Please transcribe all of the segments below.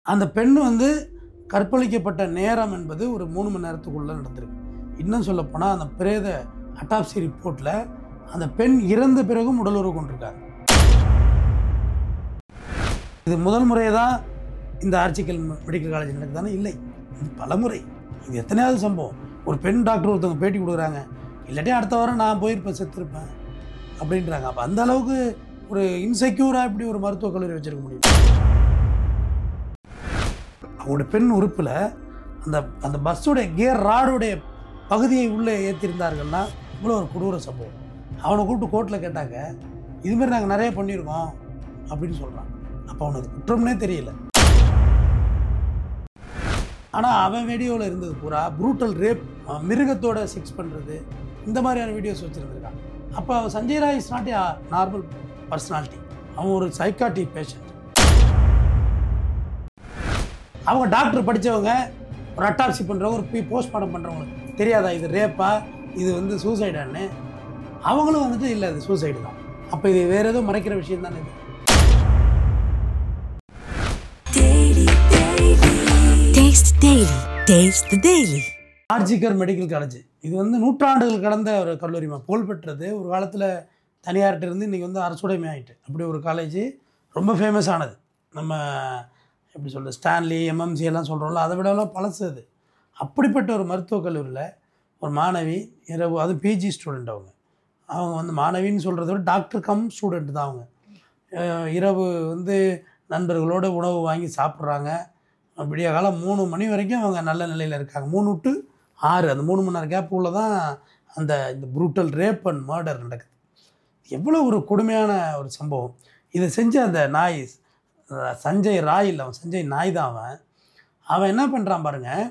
அந்த பெண் வந்து கற்பழிக்கப்பட்ட நேரம் என்பது ஒரு 3 மணி நேரத்துக்குள்ளே நடந்திருக்கு. இன்னும் சொல்லப்போனால் அந்த பிரேத அட்டாப்சி ரிப்போர்ட்டில் அந்த பெண் இறந்த பிறகும் உடலுறவு கொண்டிருக்காங்க. இது முதல் முறையே தான் இந்த ஆர்ச்சிக்கல் மெடிக்கல் காலேஜ் நடக்குதானே? இல்லை, இது பலமுறை. இது எத்தனையாவது சம்பவம். ஒரு பெண் டாக்டர் ஒருத்தவங்க பேட்டி கொடுக்குறாங்க, இல்லாட்டி அடுத்த வாரம் நான் போயிருப்பேன், செத்துருப்பேன் அப்படின்றாங்க. அப்போ அந்த அளவுக்கு ஒரு இன்செக்யூராக இப்படி ஒரு மருத்துவக் கல்லூரி வச்சுருக்க முடியும். அவங்களோட பெண் உறுப்பில் அந்த அந்த பஸ்ஸுடைய கியர் ராடுடைய பகுதியை உள்ளே ஏற்றிருந்தார்கள்னா இவ்வளோ ஒரு கொடூர சம்பவம். அவனை கூப்பிட்டு கோர்ட்டில் கேட்டாங்க, இதுமாரி நாங்கள் நிறைய பண்ணியிருக்கோம் அப்படின்னு சொல்கிறான். அப்போ அவனுக்கு குற்றம்னே தெரியல. ஆனால் அவன் வீடியோவில் இருந்தது பூரா ப்ரூட்டல் ரேப், மிருகத்தோட செக்ஸ் பண்ணுறது, இந்த மாதிரியான வீடியோஸ் வச்சுருந்துருக்கான். அப்போ அவன் Sanjay Roy is not a normal personality. அவன் ஒரு சைக்காட்டிக் பேஷண்ட். அவங்க டாக்டர் படித்தவங்க, ஒரு அட்டாப்சி பண்ணுறவங்க, ஒரு போஸ்ட்மார்ட்டம் பண்ணுறவங்களுக்கு தெரியாதா இது ரேப்பா, இது வந்து சூசைடான்னு? அவங்களும் வந்துட்டு இல்லை, இது சூசைடு தான். அப்போ இது வேறு ஏதோ மறைக்கிற விஷயம் தானே இது. ஆர்ஜிகர் மெடிக்கல் காலேஜ் இது வந்து நூற்றாண்டுகள் கடந்த ஒரு கல்லூரி, புகழ்பெற்றது. ஒரு காலத்தில் தனியார்கிட்ட இருந்து இன்றைக்கி வந்து அரசுடைமை ஆகிட்டு அப்படி ஒரு காலேஜ் ரொம்ப ஃபேமஸ் ஆனது. நம்ம எப்படி சொல்கிறது, ஸ்டான்லி, எம்எம்சி எல்லாம் சொல்கிறோம்ல, அதை விடலாம் பழசு அது. அப்படிப்பட்ட ஒரு மருத்துவக் கல்லூரியில் ஒரு மாணவி இரவு, அது பிஜி ஸ்டூடெண்ட், அவங்க வந்து மாணவின்னு சொல்கிறத விட டாக்டர் கம் ஸ்டூடெண்ட் தான். அவங்க இரவு வந்து நண்பர்களோடு உணவு வாங்கி சாப்பிட்றாங்க. விடிய காலம் 3 மணி வரைக்கும் அவங்க நல்ல நிலையில் இருக்காங்க. 3 to 6 அந்த 3 மணி நேரம் கேப்புக்குள்ளே தான் இந்த ப்ரூட்டல் ரேப் அண்ட் மர்டர் நடக்குது. எவ்வளோ ஒரு கொடுமையான ஒரு சம்பவம். இதை செஞ்ச அந்த நாய் சஞ்சய் ராய் இல்லை, அவன் சஞ்சய் நாய் தான். அவன் என்ன பண்ணுறான் பாருங்கள்,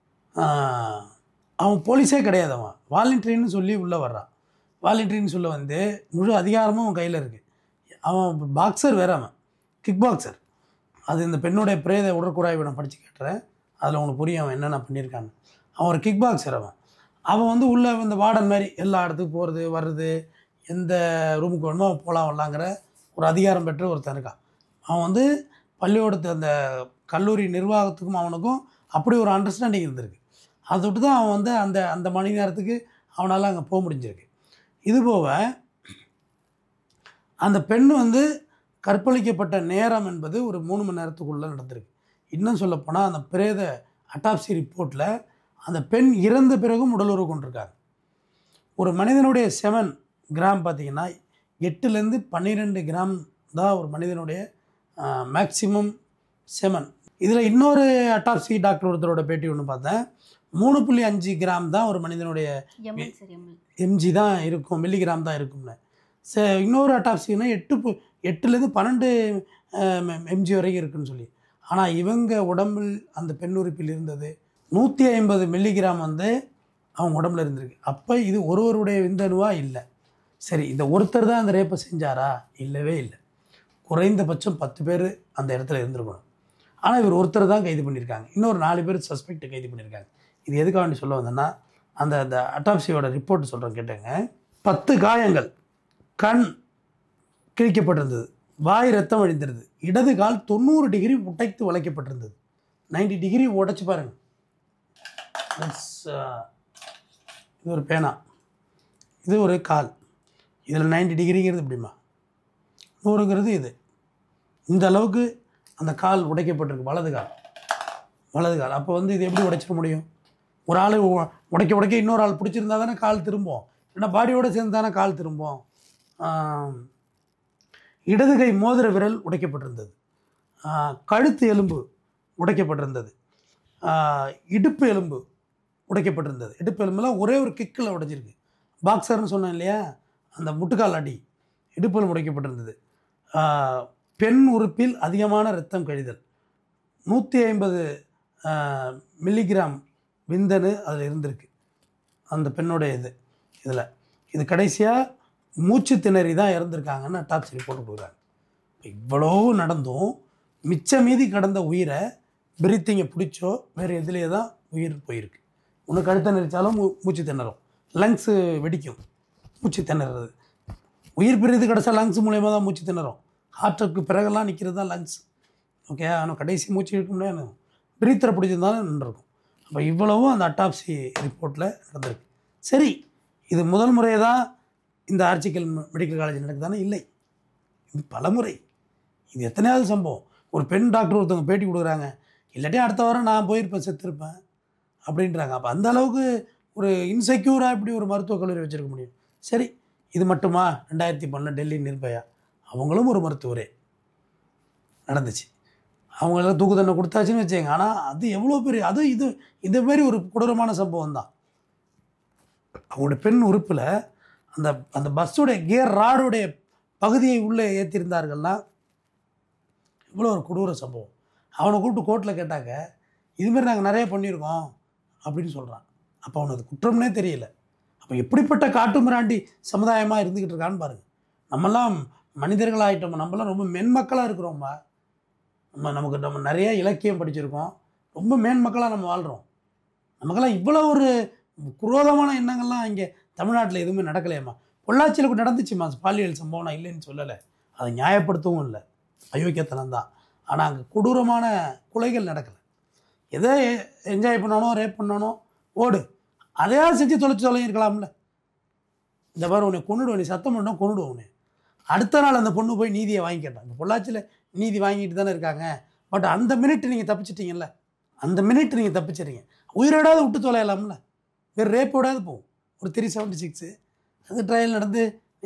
அவன் போலீஸே கிடையாது, அவன் வாலண்டரின்னு சொல்லி உள்ளே வர்றான். வாலண்டரின்னு சொல்ல வந்து முழு அதிகாரமும் அவன் கையில் இருக்குது. அவன் பாக்ஸர் வேறு, அவன் கிக் பாக்ஸர். அது இந்த பெண்ணுடைய பிரேத உடற்குறாய்வை நான் படித்து கேட்டுறேன், அதில் அவனுக்கு புரியும் அவன் என்னென்ன பண்ணியிருக்கான்னு. அவன் ஒரு கிக் பாக்ஸர். அவன் வந்து உள்ளே இந்த வார்டன் மாதிரி எல்லா இடத்துக்கு போகிறது வர்றது, எந்த ரூமுக்கு வேணுமோ அவன் போகலாம் வரலாங்கிற ஒரு அதிகாரம் பெற்று ஒருத்தன் இருக்கான். அவன் வந்து பள்ளியோடத்து அந்த கல்லூரி நிர்வாகத்துக்கும் அவனுக்கும் அப்படி ஒரு அண்டர்ஸ்டாண்டிங் இருந்திருக்கு. அதை விட்டு தான் அவன் வந்து அந்த அந்த மணி நேரத்துக்கு அவனால் அங்கே போக முடிஞ்சிருக்கு. இதுபோக அந்த பெண் வந்து கற்பழிக்கப்பட்ட நேரம் என்பது ஒரு 3 மணி நேரத்துக்குள்ளே நடந்திருக்கு. இன்னும் சொல்லப்போனால் அந்த பிரேத அட்டாப்சி ரிப்போர்ட்டில் அந்த பெண் இறந்த பிறகும் உடலுறவு கொண்டிருக்காங்க. ஒரு மனிதனுடைய செமன் கிராம் பார்த்திங்கன்னா 8லேருந்து 12 கிராம் தான் ஒரு மனிதனுடைய மேக்சிமம் செமன். இதில் இன்னொரு அட்டாப்சி டாக்டர் ஒருத்தரோட பேட்டி ஒன்று பார்த்தேன், 3.5 கிராம் தான் ஒரு மனிதனுடைய எம்ஜி தான் இருக்கும், மில்லிகிராம் தான் இருக்கும்னு. இன்னொரு அட்டாப்சின்னா 8லேருந்து 12 எம்ஜி வரைக்கும் இருக்குன்னு சொல்லி. ஆனால் இவங்க உடம்பில் அந்த பெண் உறுப்பில் இருந்தது 150 மில்லிகிராம் வந்து அவங்க உடம்புல இருந்திருக்கு. அப்போ இது ஒருவருடைய விந்தணுவாக இல்லை. சரி, இந்த ஒருத்தர் தான் அந்த ரேப்பை செஞ்சாரா? இல்லவே இல்லை. குறைந்தபட்சம் 10 பேர் அந்த இடத்துல இருந்திருக்கணும். ஆனால் இவர் ஒருத்தர் தான் கைது பண்ணியிருக்காங்க. இன்னொரு 4 பேர் சஸ்பெக்டை கைது பண்ணியிருக்காங்க. இது எதுக்காக வேண்டி சொல்ல வந்தேன்னா, அந்த அந்த அட்டாப்சியோட ரிப்போர்ட் சொல்கிறேன் கேட்டேங்க. 10 காயங்கள், கண் கிழிக்கப்பட்டிருந்தது, வாய் ரத்தம் வழிந்திருந்தது, இடது கால் 90 டிகிரி உடைத்து வளைக்கப்பட்டிருந்தது. 90 டிகிரி உடைச்சு பாருங்கள். இது ஒரு பேனா, இது ஒரு கால், இதில் 90 டிகிரிங்கிறது எப்படிமா 100ங்கிறது இது. இந்த அளவுக்கு அந்த கால் உடைக்கப்பட்டிருக்கு, வலது கால். அப்போ வந்து இது எப்படி உடைச்சிட முடியும்? ஒரு ஆள் உடைக்க இன்னொரு ஆள் பிடிச்சிருந்தா தானே கால் திரும்பும், ஏன்னா பாடியோடு சேர்ந்து தானே கால் திரும்பும். இடது கை மோதிர விரல் உடைக்கப்பட்டிருந்தது, கழுத்து எலும்பு உடைக்கப்பட்டிருந்தது, இடுப்பு எலும்பு உடைக்கப்பட்டிருந்தது. இடுப்பு எலும்புலாம் ஒரே ஒரு கிக்கில் உடைச்சிருக்கு. பாக்ஸர்னு சொன்னேன் இல்லையா, அந்த முட்டுக்கால் அடி, இடுப்பு எலும்பு உடைக்கப்பட்டிருந்தது. பெண் உறுப்பில் அதிகமான இரத்தம் கழிதல், 150 மில்லிகிராம் விந்தணு அதில் இருந்திருக்கு அந்த பெண்ணுடைய இது கடைசியாக மூச்சு திணறி தான் இறந்துருக்காங்கன்னு அட்டாப்சி ரிப்போர்ட் கொடுக்குறாங்க. இவ்வளோ நடந்தும் மிச்ச மீதி கடந்த உயிரை பிரீத்திங்கை பிடிச்சோ வேறு எதுலேயே தான் உயிர் போயிருக்கு. ஒன்று கழுத்தை நெரிச்சாலும் மூச்சு திணறும், லங்ஸு வெடிக்கும், மூச்சு திணறது. உயிர் பிரிது கிடச்சா லங்ஸ் மூலயமா தான் மூச்சு திணறும். ஹார்ட்டுக்கு பிறகெல்லாம் நிற்கிறது தான் லங்ஸ். ஓகே, ஆனால் கடைசி மூச்சு இழுக்க முடியாது, பிரீத்தரை பிடிச்சிருந்தாலும் நின்றுருக்கும். அப்போ இவ்வளவும் அந்த அட்டாப்சி ரிப்போர்ட்டில் நடந்திருக்கு. சரி, இது முதல் முறை தான் இந்த ஆர்ச்சிக்கல் மெடிக்கல் காலேஜ் நடக்குதானே? இல்லை, இது பலமுறை. இது எத்தனையாவது சம்பவம். ஒரு பெண் டாக்டர் ஒருத்தவங்க பேட்டி கொடுக்குறாங்க, இல்லாட்டி அடுத்த வாரம் நான் போயிருப்பேன், செத்துருப்பேன் அப்படின்றாங்க. அப்போ அந்த அளவுக்கு ஒரு இன்செக்யூராக இப்படி ஒரு மருத்துவக் கல்லூரி வச்சுருக்க முடியும். சரி, இது மட்டுமா? 2010 டெல்லி நிர்பயா, அவங்களும் ஒரு மருத்துவரே, நடந்துச்சு. அவங்களெல்லாம் தூக்கு தண்டனை கொடுத்தாச்சுன்னு வச்சுங்க. ஆனால் அது எவ்வளோ பெரிய, அது இதுமாரி ஒரு கொடூரமான சம்பவம் தான். அவங்களோட பெண் உறுப்பில் அந்த அந்த பஸ்ஸுடைய கியர் ராடுடைய பகுதியை உள்ளே ஏற்றிருந்தார்கள்னா இவ்வளோ ஒரு கொடூர சம்பவம். அவனை கூப்பிட்டு கோர்ட்டில் கேட்டாங்க, இதுமாரி நாங்கள் நிறைய பண்ணியிருக்கோம் அப்படின்னு சொல்கிறான். அப்போ அவனுக்கு குற்றம்னே தெரியல. அப்போ எப்படிப்பட்ட காட்டு மிராண்டி சமுதாயமாக இருந்துக்கிட்டு இருக்கான்னு பாருங்கள். நம்மெல்லாம் மனிதர்களாகிட்டோம், நம்மளாம் ரொம்ப மென்மக்களாக இருக்கிறோம்மா. நம்ம நிறைய இலக்கியம் படிச்சிருக்கோம், ரொம்ப மேன்மக்களாக நம்ம வாழ்கிறோம். நமக்கெல்லாம் இவ்வளோ ஒரு குரோதமான எண்ணங்கள்லாம் இங்கே தமிழ்நாட்டில் எதுவுமே நடக்கலையம்மா. பொள்ளாச்சியில் கூட நடந்துச்சுமா பாலியல் சம்பவம், நான் இல்லைன்னு சொல்லலை, அதை நியாயப்படுத்தவும் இல்லை, அயோக்கியத்தனம் தான். ஆனால் அங்கே கொடூரமான கொலைகள் நடக்கலை. எதை என்ஜாய் பண்ணணும், ரேப் பண்ணணும், ஓடு, அதையாவது செஞ்சு தொலைஞ்சிருக்கலாம்ல. இந்த மாதிரி உன்னை கொண்டுடுவோம், நீ சத்தம் பண்ணோம் கொண்டுடுவோம் உன்னை. அடுத்த நாள் அந்த பொண்ணு போய் நீதியை வாங்கி கேட்டான். இப்போ பொள்ளாச்சியில் நீதி வாங்கிட்டு தானே இருக்காங்க. பட் அந்த மினிட் நீங்கள் தப்பிச்சிட்டிங்கல்ல, அந்த மினிட் நீங்கள் தப்பிச்சிடுறீங்க. உயிரோடாவது விட்டு தொலையலாம்ல, வேறு ரேப்போடாவது போகும். ஒரு 376 அது ட்ரையல் நடந்து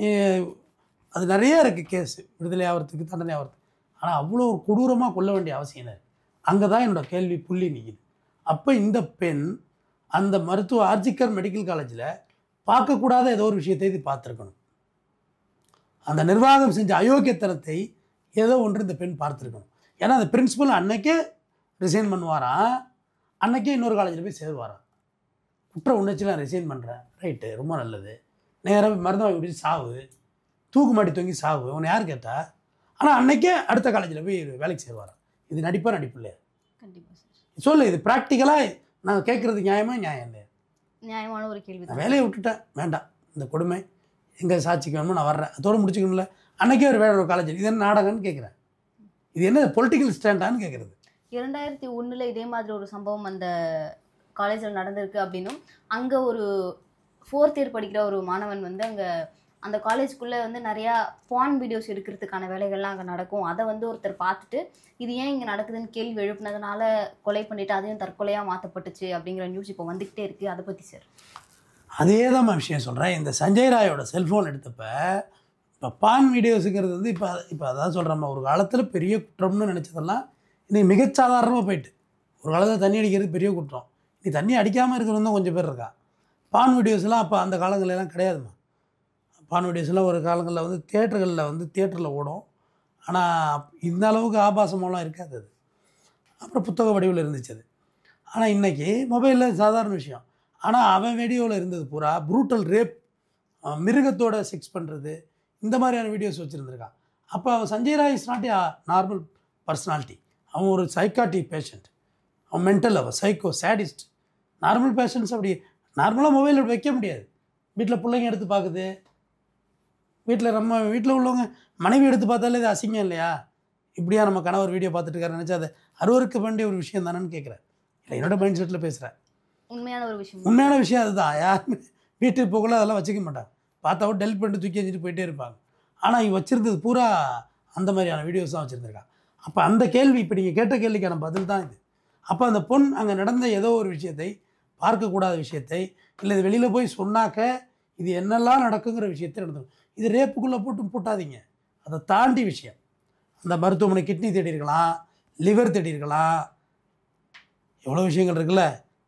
அது நிறையா இருக்குது கேஸு, விடுதலை ஆகிறதுக்கு, தண்டனை ஆகிறதுக்கு. ஆனால் அவ்வளோ ஒரு கொடூரமாக கொல்ல வேண்டிய அவசியம் இல்லை. அங்கே தான் என்னோடய கேள்வி புள்ளி நிற்கிது. அப்போ இந்த பெண் அந்த மருத்துவ ஆர்ஜிக்கர் மெடிக்கல் காலேஜில் பார்க்கக்கூடாத ஏதோ ஒரு விஷயத்தை இது பார்த்துருக்கணும். அந்த நிர்வாகம் செஞ்ச அயோக்கியத்தனத்தை ஏதோ ஒன்று இந்த பெண் பார்த்துருக்கணும். ஏன்னா அந்த பிரின்சிபல் அன்னைக்கே ரிசைன் பண்ணுவாராம், அன்னைக்கே இன்னொரு காலேஜில் போய் சேருவாராம். குற்ற உணர்ச்சியில் ரிசைன் பண்ணுறேன், ரைட்டு, ரொம்ப நல்லது, நேராக மருந்து வாங்கி குடிச்சு சாவு, தூக்கு மாட்டி தொங்கி சாவு, உன்னை யார் கேட்டா? ஆனால் அன்னைக்கே அடுத்த காலேஜில் போய் வேலைக்கு சேருவாராம். இது நடிப்பா நடிப்பு இல்லையா? கண்டிப்பாக சார் சொல்லு, இது ப்ராக்டிக்கலாக நாங்கள் கேட்குறது நியாயமாக நியாயம் இல்லையா? நியாயமான ஒரு கேள்வி. நான் வேலையை விட்டுட்டேன், வேண்டாம் இந்த கொடுமை எங்கே சாட்சிக்கு வேணுமோ நான் வர்றேன், அதோடு முடிச்சுக்கணும்ல. அன்றைக்கே ஒரு வேற ஒரு காலேஜ், இது என்ன நாடகம்னு கேட்குறேன், இது என்ன பொலிட்டிக்கல் ஸ்டாண்டான்னு கேட்குறது. 2001 இதே மாதிரி ஒரு சம்பவம் அந்த காலேஜில் நடந்திருக்கு அப்படின்னும், அங்கே ஒரு 4th இயர் படிக்கிற ஒரு மாணவன் வந்து அங்கே அந்த காலேஜ்குள்ளே வந்து நிறையா பான் வீடியோஸ் எடுக்கிறதுக்கான வேலைகள்லாம் அங்கே நடக்கும். அதை வந்து ஒருத்தர் பார்த்துட்டு இது ஏன் இங்கே நடக்குதுன்னு கேள்வி எழுப்பினதுனால கொலை பண்ணிவிட்டு அதையும் தற்கொலையாக மாற்றப்பட்டுச்சு அப்படிங்கிற நியூஸ் இப்போ வந்துக்கிட்டே இருக்குது. அதை பற்றி சார்? அதே தான் விஷயம் சொல்கிறேன். இந்த சஞ்சய் ராயோட செல்ஃபோன் எடுத்தப்போ இப்போ பான் வீடியோஸுங்கிறது வந்து இப்போ அதான் சொல்கிறோம்மா, ஒரு காலத்தில் பெரிய குற்றம்னு நினச்சதெல்லாம் இன்றைக்கி மிகச்சாதாரணமாக போயிட்டு. ஒரு காலத்தில் தண்ணி அடிக்கிறது பெரிய குற்றம், நீ தண்ணி அடிக்காமல் இருக்கிறவங்க தான் கொஞ்சம் பேர் இருக்கா. பான் வீடியோஸ்லாம் அப்போ அந்த காலங்களெல்லாம் கிடையாதுமா. பான் வீடியோஸ்லாம் ஒரு காலங்களில் வந்து தியேட்டரில் ஓடும், ஆனால் இந்த அளவுக்கு ஆபாசமெல்லாம் இருக்காது அது. அப்புறம் புத்தக வடிவில் இருந்துச்சு அது. ஆனால் இன்றைக்கி மொபைலில் சாதாரண விஷயம். ஆனால் அவன் வீடியோவில் இருந்தது பூரா ப்ரூட்டல் ரேப், மிருகத்தோட செக்ஸ் பண்ணுறது, இந்த மாதிரியான வீடியோஸ் வச்சுருந்துருக்கான். அப்போ அவன் Sanjay Roy is not a normal personality. அவன் ஒரு சைக்காட்டிக் பேஷண்ட், அவன் மென்டல், அவன் சைக்கோ சேடிஸ்ட். நார்மல் பேஷண்ட்ஸ் அப்படி நார்மலாக மொபைலில் வைக்க முடியாது. வீட்டில் பிள்ளைங்க எடுத்து பார்க்குது, நம்ம வீட்டில் உள்ளவங்க மனைவி எடுத்து பார்த்தாலே இது அசிங்கம் இல்லையா? இப்படியா நம்ம கணவர் வீடியோ பார்த்துட்டு இருக்காரு நினச்சா அது அருவருக்கு வேண்டிய ஒரு விஷயம் தானேன்னு கேட்குறேன். இல்லை, என்னோட மைண்ட் செட்டில் பேசுகிறேன். உண்மையான விஷயம் அதுதான். யாருமே வீட்டுக்கு போகல அதெல்லாம் வச்சுக்க மாட்டாங்க, பார்த்தாவும் டெலிட் பண்ணிட்டு தூக்கி வச்சுட்டு போயிட்டே இருப்பாங்க. ஆனால் இவங்க வச்சுருந்தது பூரா அந்த மாதிரியான வீடியோஸ் தான் வச்சுருந்துருக்காங்க. அப்போ அந்த கேள்வி, இப்போ நீங்கள் கேட்ட கேள்விக்கான பதில் தான் இது. அப்போ அந்த பொண் அங்கே நடந்த ஏதோ ஒரு விஷயத்தை, பார்க்கக்கூடாத விஷயத்தை, இல்லை இது வெளியில் போய் சொன்னாக்க இது என்னெல்லாம் நடக்குங்கிற விஷயத்தை நடந்தது. இது ரேப்புக்குள்ளே போட்டாதீங்க, அதை தாண்டி விஷயம். அந்த மருத்துவமனை கிட்னி தேடி இருக்கலாம், லிவர் தேடி இருக்கலாம், எவ்வளோ விஷயங்கள் இருக்குல்ல.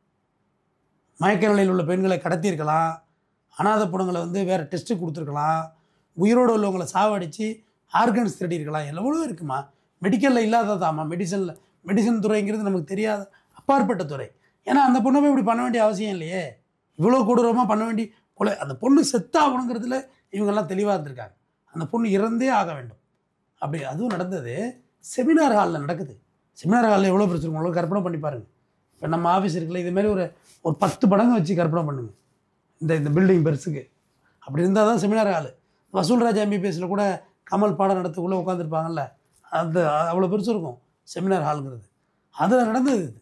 மயக்க நிலையில் உள்ள பெண்களை கடத்தியிருக்கலாம், அனாதை பொண்ணுங்களை வந்து வேறு டெஸ்ட்டு கொடுத்துருக்கலாம், உயிரோடு உள்ளவங்களை சாவடித்து ஆர்கன்ஸ் தேடி இருக்கலாம், எவ்வளோ இருக்குமா. மெடிக்கலில் இல்லாததாம்மா, மெடிசன் துறைங்கிறது நமக்கு தெரியாத அப்பாற்பட்ட துறை. ஏன்னா அந்த பொண்ணை போய் இப்படி பண்ண வேண்டிய அவசியம் இல்லையே, இவ்வளோ கொடூரமாக பண்ண வேண்டிய கொலை. அந்த பொண்ணு செத்தாகணுங்கிறதுல இவங்கெல்லாம் தெளிவாக இருந்திருக்காங்க. அந்த பொண்ணு இறந்தே ஆக வேண்டும் அப்படி. அதுவும் நடந்தது செமினார் ஹாலில் நடக்குது. செமினார் ஹாலில் எவ்வளோ பிரச்சனை இருக்கும், எவ்வளோ கற்பனை பண்ணி பாருங்கள். இப்போ நம்ம ஆஃபீஸ் இருக்குல்ல, இதுமாரி ஒரு 10 படங்க வச்சு கற்பனை பண்ணுங்க இந்த பில்டிங் பெருசுக்கு. அப்படி இருந்தால் தான் செமினார் ஹாலு. வசூல்ராஜ் MBBSல கூட கமல் பாடம் நடத்தக்குள்ளே உட்காந்துருப்பாங்கல்ல, அது அவ்வளோ பெருசு இருக்கும். செமினார் ஹாலுங்கிறது. அதில் நடந்தது இது.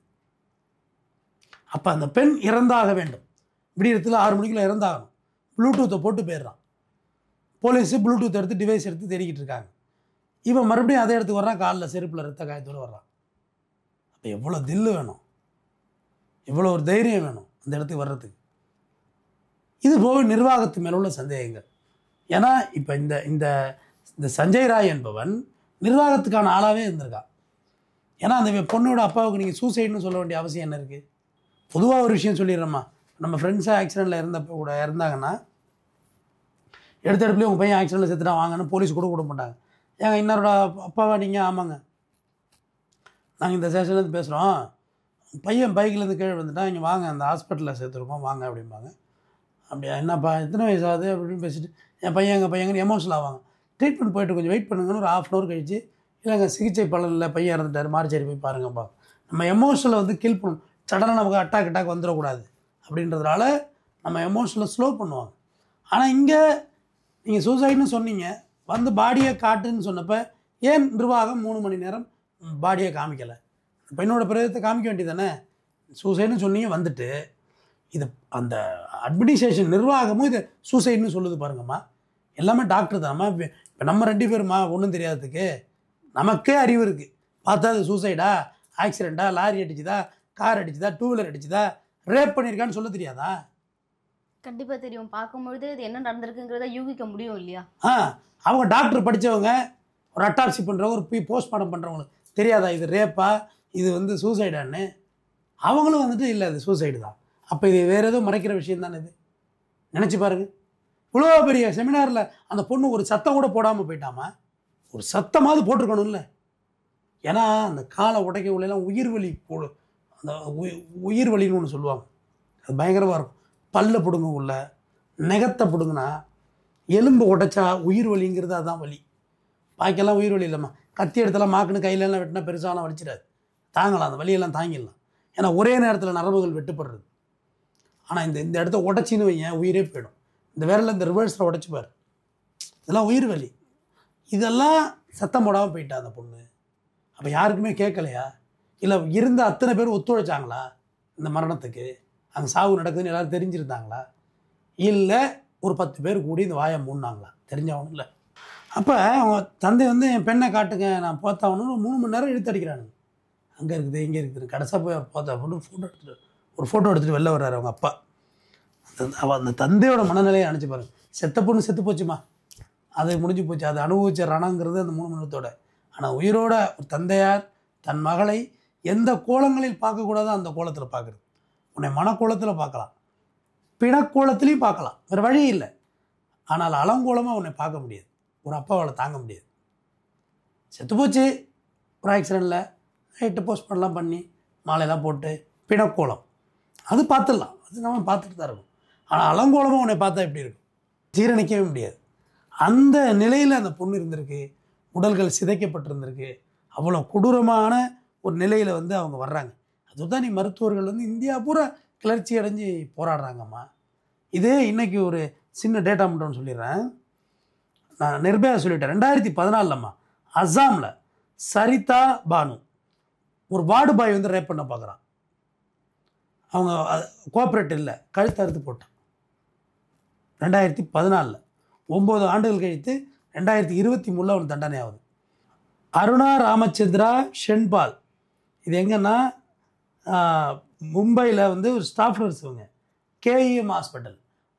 அப்போ அந்த பெண் இறந்தாக வேண்டும், விடியறதுல 6 மணிக்குள்ள இறந்தாகணும். ப்ளூடூத்தை போட்டு போயிடுறான். போலீஸு ப்ளூடூத் எடுத்து டிவைஸ் எடுத்து தேடிக்கிட்டு இருக்காங்க. இவன் மறுபடியும் அதே இடத்துக்கு வர்றான், காலில் செருப்பில் ரத்த காயத்தோடு வர்றான். அப்போ எவ்வளோ தில்லு வேணும், எவ்வளோ ஒரு தைரியம் வேணும் அந்த இடத்துக்கு வர்றதுக்கு. இது போக நிர்வாகத்து மேலே உள்ள சந்தேகங்கள். ஏன்னா இப்போ இந்த இந்த இந்த சஞ்சய் ராய் என்பவன் நிர்வாகத்துக்கான ஆளாகவே இருந்திருக்கான். ஏன்னா அந்த பொண்ணோட அப்பாவுக்கு நீங்கள் சூசைட்னு சொல்ல வேண்டிய அவசியம் என்ன இருக்குது? பொதுவாக ஒரு விஷயம் சொல்லிடுறோம்மா, நம்ம ஃப்ரெண்ட்ஸாக ஆக்சிடெண்ட்டில் இருந்தப்போ கூட இறந்தாங்கன்னா எடுத்துலேயும் உங்கள் பையன் ஆக்சிடெண்ட்டில் செத்துட்டா வாங்கன்னு போலீஸ் கூட மாட்டாங்க. ஏங்க இன்னரோட அப்பாவா நீங்கள்? ஆமாங்க, நாங்கள் இந்த ஸ்டேஷன்லேருந்து பேசுகிறோம், பையன் பைக்லேருந்து கீழே வந்துட்டான், இங்கே வாங்க அந்த ஹாஸ்பிட்டலில் சேர்த்துருக்கோம் வாங்க அப்படிம்பாங்க. அப்படியா, என்னப்பா எத்தனை வயசு ஆகுது அப்படின்னு பேசிட்டு என் பையன் எங்கள் பையங்கன்னு எமோஷனல் ஆவாங்க. ட்ரீட்மெண்ட் போய்ட்டு கொஞ்சம் வெயிட் பண்ணுங்கன்னு ஒரு 1/2 hour கழிச்சு, இல்லைங்க சிகிச்சை பலன் இல்லை, பையன் இறந்துட்டார், மார்ச்சேரி போய் பாருங்கப்பா. நம்ம எமோஷனில் வந்து கில் பண்ணணும், சடனாக நமக்கு அட்டாக் வந்துடக்கூடாது அப்படின்றதுனால நம்ம எமோஷனில் ஸ்லோ பண்ணுவாங்க. ஆனால் இங்கே நீங்கள் சூசைட்னு சொன்னீங்க, வந்து பாடியை காட்டுன்னு சொன்னப்போ ஏன் நிர்வாகம் 3 மணி நேரம் பாடியை காமிக்கலை? பெண்ணோட பிரேதத்தை காமிக்க வேண்டியதானே? சூசைட்னு சொன்னீங்க வந்துட்டு, இது அந்த அட்மினிஸ்ட்ரேஷன் நிர்வாகமும் இதை சூசைட்னு சொல்லுது பாருங்கம்மா. எல்லாமே டாக்டர் தானம்மா. இப்போ நம்ம 2 பேருமா ஒன்றும் தெரியாததுக்கு, நமக்கே அறிவு இருக்குது. பார்த்தா அது சூசைடா, ஆக்சிடெண்ட்டா, லாரி அடிச்சுதா, கார் அடிச்சுதா, 2 வீலர் அடிச்சுதா, ரேப் பண்ணியிருக்கான்னு சொல்ல தெரியாதா? கண்டிப்பாக தெரியும். பார்க்கும்பொழுது இது என்ன நடந்திருக்குங்கிறத யூகிக்க முடியும் இல்லையா? அவங்க டாக்டர் படித்தவங்க, ஒரு அட்டாப்சி பண்ணுறவங்க, ஒரு போஸ்ட்மார்ட்டம் பண்ணுறவங்களுக்கு தெரியாதா இது ரேப்பா, இது வந்து சூசைடான்னு? அவங்களும் வந்துட்டு இல்லை அது சூசைடு தான். அப்போ இது வேறு ஏதோ மறைக்கிற விஷயம் தானே இது. நினச்சி பாருங்கள், இவ்வளோ பெரிய செமினாரில் அந்த பொண்ணு ஒரு சத்தம் கூட போடாமல் போயிட்டாமா? ஒரு சத்தமாவது போட்டிருக்கணும்ல. ஏன்னா அந்த காலை உடைக்க உள்ளெல்லாம் உயிர் வலி போடு, அந்த உயிர் வலின்னு ஒன்று சொல்லுவாங்க, அது பயங்கரமாக இருக்கும். பல்ல பிடுங்க உள்ள, நெகத்தை பிடுங்கினா, எலும்பு உடைச்சா உயிர் வலிங்கிறது அதுதான் வலி. பாக்கெல்லாம் உயிர் வலி இல்லைம்மா. கத்தி இடத்துல மாக்குன்னு கையிலெல்லாம் வெட்டினா பெருசாலாம் வலிச்சிடாது, தாங்கலாம், அந்த வலியெல்லாம் தாங்கிடலாம். ஏன்னா ஒரே நேரத்தில் நரம்புகள் வெட்டுப்படுறது. ஆனால் இந்த இடத்த உடச்சின்னு வைங்க, உயிரே போயிடும். இந்த விரலில் இந்த ரிவர்ஸில் உடச்சிப்பார், இதெல்லாம் உயிர் வலி. இதெல்லாம் சத்தம் போடாமல் போயிட்டா அந்த பொண்ணு. அப்போ யாருக்குமே கேட்கலையா? இல்லை இருந்த அத்தனை பேர் ஒத்துழைச்சாங்களா இந்த மரணத்துக்கு? அங்கே சாவு நடக்குதுன்னு எல்லோரும் தெரிஞ்சிருந்தாங்களா? இல்லை ஒரு 10 பேர் கூடி இந்த வாயை மூடினாங்களா? தெரிஞ்சவனும் இல்லை. அப்போ அவங்க தந்தை வந்து என் பெண்ணை காட்டுங்க நான் போத்தாகணும்னு 3 மணி நேரம் இழுத்து அடிக்கிறானுங்க. அங்கே இருக்குது இங்கே இருக்குது, கடைசியாக போய் அவர் போத்தா அப்படின்னு ஒரு ஃபோட்டோ எடுத்துகிட்டு வெளில வர்றாரு அவங்க அப்பா. அந்த தந்தையோட மனநிலையை நினச்சி பாருங்க. செத்த பொண்ணு செத்து போச்சுமா, அது முடிஞ்சு போச்சு, அது அனுபவிச்ச ரணங்கிறது அந்த 3 மணி நேரத்தோட. ஆனால் உயிரோட ஒரு தந்தையார் தன் மகளை எந்த கோலங்களில் பார்க்கக்கூடாதோ அந்த கோலத்தில் பார்க்குறது. உன்னை மனக்கோலத்தில் பார்க்கலாம், பிணக்கோலத்துலேயும் பார்க்கலாம், வேறு வழி இல்லை. ஆனால் அலங்கோலமாக உன்னை பார்க்க முடியாது, ஒரு அப்பாவால் தாங்க முடியாது. செத்து போச்சு ஒரு ஆக்சிடெண்ட்டில், நைட்டு போஸ்ட்மார்ட்டம் பண்ணி மாலையெல்லாம் போட்டு பிணக்கோலம் அது பார்த்துடலாம், அது நம்ம பார்த்துட்டு தான் இருக்கும். ஆனால் அலங்கோலமாக உன்னை பார்த்தா எப்படி இருக்கும்? ஜீரணிக்கவே முடியாது. அந்த நிலையில் அந்த பொண்ணு இருந்திருக்கு, உடல்கள் சிதைக்கப்பட்டிருந்திருக்கு. அவ்வளோ கொடூரமான ஒரு நிலையில் வந்து அவங்க வர்றாங்க. அதுதான் நீ மருத்துவர்கள் வந்து இந்தியா பூரா கிளர்ச்சி அடைஞ்சு போராடுறாங்கம்மா. இதே இன்றைக்கி ஒரு சின்ன டேட்டா மட்டும் சொல்லிடுறேன், நான் நிர்பயா சொல்லிட்டேன். 2014 அஸ்ஸாமில் சரிதா பானு ஒரு வார்டு பாய் வந்து ரேப் பண்ண பார்க்குறான். அவங்க கோஆப்ரேட் இல்லை, கழுத்து அறுத்து போட்டான். 2014 9 ஆண்டுகள் கழித்து 2023 அவன் தண்டனை ஆகுது. அருணா ராமச்சந்திரா ஷென்பால், இது எங்கன்னா மும்பையில் வந்து ஒரு ஸ்டாஃப் நர்ஸ், இவங்க கேஇஎம் ஹாஸ்பிட்டல்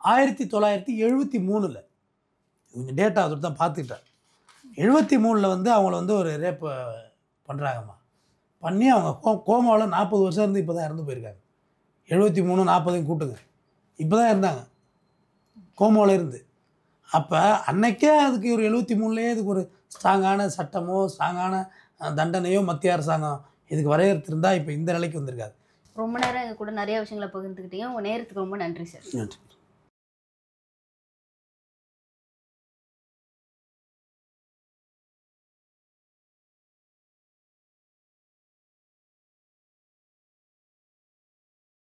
1973 கொஞ்சம் டேட்டா அதோட தான் பார்த்துக்கிட்டேன். 73 வந்து அவங்கள வந்து ஒரு ரேப் பண்ணுறாங்கம்மா. பண்ணி அவங்க கோமாவில் 40 வருஷம் இருந்து இப்போ தான் இறந்து போயிருக்காங்க. 73 40 கூட்டுங்க, இப்போ தான் இருந்தாங்க கோமாவில் இருந்து. அப்போ அன்னைக்கே அதுக்கு ஒரு 73 இதுக்கு ஒரு ஸ்ட்ராங்கான சட்டமோ ஸ்ட்ராங்கான தண்டனையோ மத்திய அரசாங்கம் இதுக்கு வரையறுத்திருந்தால் இப்போ இந்த நிலைக்கு வந்திருக்காது. ரொம்ப நேரம் எங்கள் கூட நிறைய விஷயங்களை பகிர்ந்துக்கிட்டீங்க. உங்கள் நேரத்துக்கு ரொம்ப நன்றி சார். நன்றி.